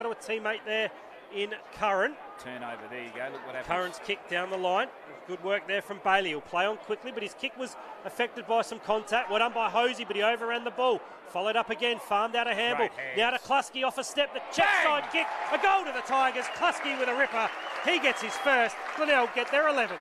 to a teammate there in Curran. Turnover, there you go, look what happens. Curran's kick down the line. Good work there from Bailey. He'll play on quickly, but his kick was affected by some contact. Well done by Hosey, but he overran the ball. Followed up again, farmed out a handball. Now to Kluske off a step, the check side kick. A goal to the Tigers. Kluske with a ripper. He gets his first. Glenelg get their 11th.